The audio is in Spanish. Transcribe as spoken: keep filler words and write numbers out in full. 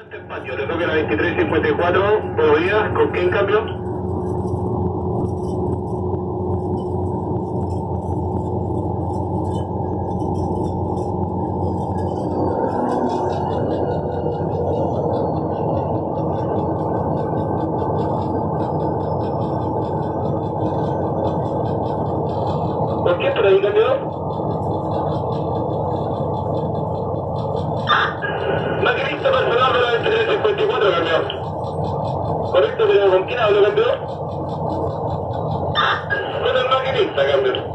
Este patio, le toca la veintitrés cincuenta y cuatro, buenos días, ¿con quién cambio? ¿Por qué por ahí cambio? Maquinista personal de la veintitrés cincuenta y cuatro cambio. Correcto, pero ¿con quién hablo cambio? Con el maquinista cambio.